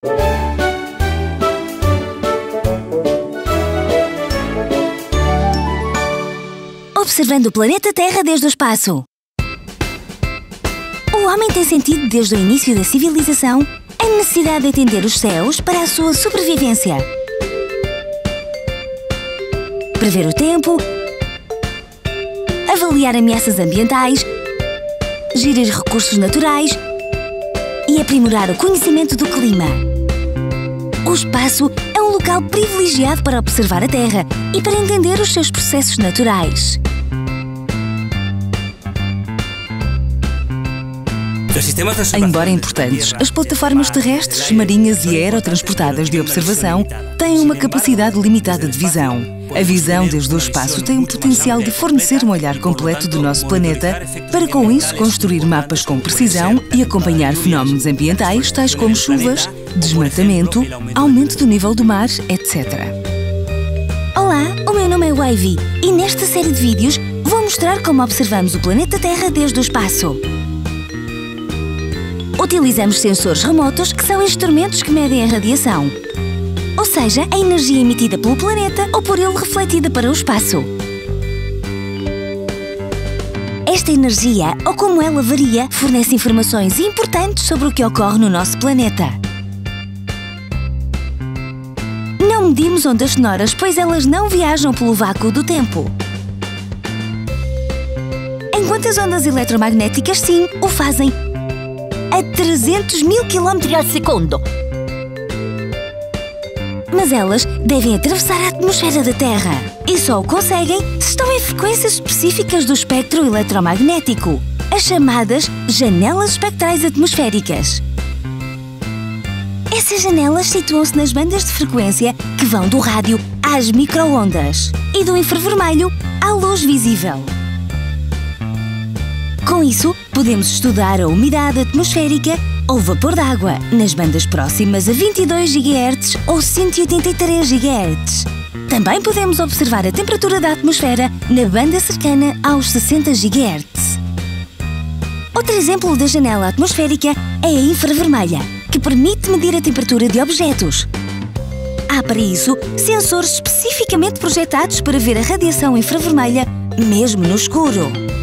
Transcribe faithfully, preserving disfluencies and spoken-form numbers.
Observando o planeta Terra desde o espaço. O homem tem sentido desde o início da civilização a necessidade de atender os céus para a sua sobrevivência. Prever o tempo, avaliar ameaças ambientais, gerir recursos naturais e aprimorar o conhecimento do clima. O espaço é um local privilegiado para observar a Terra e para entender os seus processos naturais. Embora importantes, as plataformas terrestres, marinhas e aerotransportadas de observação têm uma capacidade limitada de visão. A visão desde o espaço tem o potencial de fornecer um olhar completo do nosso planeta para, com isso, construir mapas com precisão e acompanhar fenómenos ambientais tais como chuvas, desmatamento, aumento do nível do mar, etcétera. Olá, o meu nome é Wavy e nesta série de vídeos vou mostrar como observamos o planeta Terra desde o espaço. Utilizamos sensores remotos que são instrumentos que medem a radiação, ou seja, a energia emitida pelo planeta ou por ele refletida para o espaço. Esta energia, ou como ela varia, fornece informações importantes sobre o que ocorre no nosso planeta. Não medimos ondas sonoras, pois elas não viajam pelo vácuo do tempo. Enquanto as ondas eletromagnéticas, sim, o fazem a trezentos mil quilómetros por segundo. Mas elas devem atravessar a atmosfera da Terra e só o conseguem se estão em frequências específicas do espectro eletromagnético, as chamadas janelas espectrais atmosféricas. Essas janelas situam-se nas bandas de frequência que vão do rádio às micro-ondas e do infravermelho à luz visível. Com isso, podemos estudar a umidade atmosférica ou vapor d'água nas bandas próximas a vinte e dois gigahertz ou cento e oitenta e três gigahertz. Também podemos observar a temperatura da atmosfera na banda cercana aos sessenta gigahertz. Outro exemplo da janela atmosférica é a infravermelha, que permite medir a temperatura de objetos. Há para isso sensores especificamente projetados para ver a radiação infravermelha mesmo no escuro.